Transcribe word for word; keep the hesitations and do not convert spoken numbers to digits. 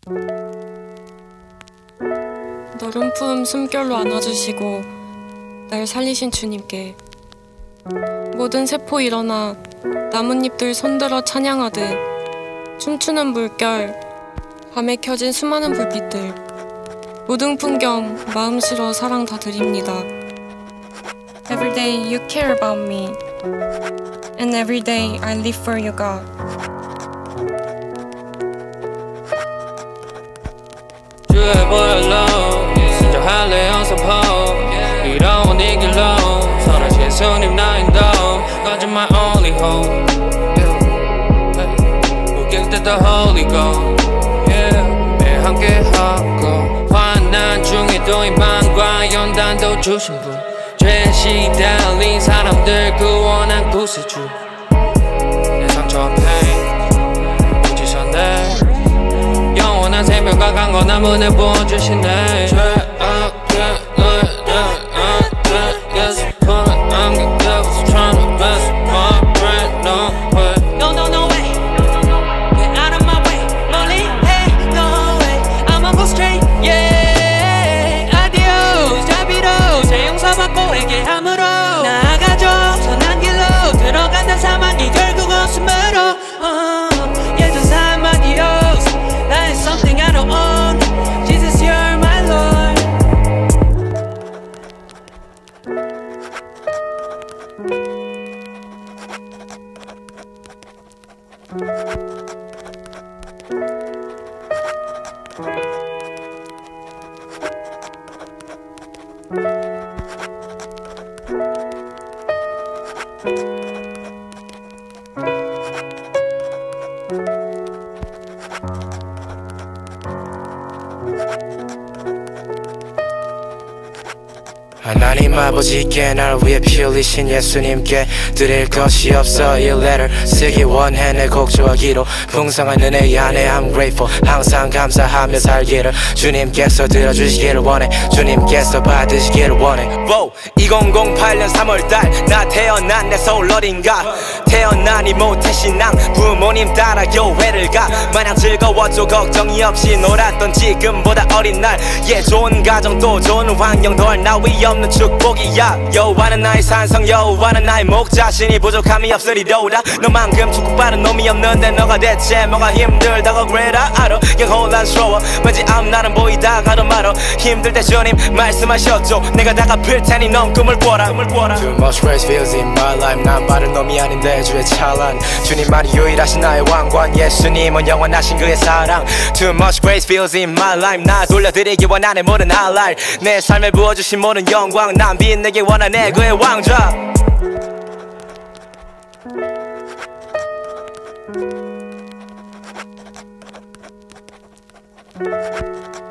너른 품 숨결로 안아주시고 날 살리신 주님께 모든 세포 일어나 나뭇잎들 손들어 찬양하듯 춤추는 물결, 밤에 켜진 수많은 불빛들, 모든 풍경 마음 실어 사랑 다 드립니다. Every day you care about me, and every day I live for you, God. 주의 보혈로 순종할래 연습하고 이런 이 길로 선하신 예수님 나 인도 God you're my only hope. 우길 때 the Holy Ghost. 매일 함께하고 환난 중에도 희망과 연단도 주신 분, 죄에 시달린 사람들 구원한 구세주. 내 상처와 pain 잊으셨네. 영원한 생명과 강건한 은혜 부어주시네. 죄악의 너의 예수 푸른 안개 devils trying to mess with my brain. No way, No no no way, get out of my way. Lonely, hey, no way, I'ma go straight. Yeah, adios, 자비로 새 용서받고 회개함으로 나아가죠. 선한 길로 들어간다. 사망이 결국 웃음으로. uh, 예전 삶 adios. That is something I don't own. Jesus, you're my Lord. 하나님 아버지께 날 위해 피 흘리신 예수님께 드릴 것이 없어 이 letter 쓰기 원해. 내 곡조하기로 풍성한 은혜 안에 I'm grateful. 항상 감사하며 살기를 주님께서 들어주시기를 원해. 주님께서 받으시기를 원해. wow. 이천공팔 년 삼월달 나 태어난 내 서울 어딘가 태어나니 못해 신앙 부모님 따라 교회를 가 마냥 즐거웠죠. 걱정이 없이 놀았던 지금보다 어린 날. 예 좋은 가정 또 좋은 환경 더할 나위 없는 축복이야. 여호와는 나의 산성 여호와는 나의 목자. 신이 부족함이 없으리로다. 너만큼 축복받은 놈이 없는데 너가 대체 뭐가 힘들다고 그래라 알아. 그냥 혼란스러워 왠지 앞날은 보이다가도 말어. 힘들 때 주님 말씀하셨죠. 내가 다 갚을 테니 넌 꿈을 꿔라. Too much grace feels in my life. 난 바른 놈이 아닌데 주의 찬란. 주님만이 유일하신 나의 왕관. 예수님은 영원하신 그의 사랑. Too much grace feels in my life. 나 돌려드리기 원하네 모든 할랄. 내 삶에 부어주신 모든 영광 난 빛내기 원하네 그의 왕좌. Thank you.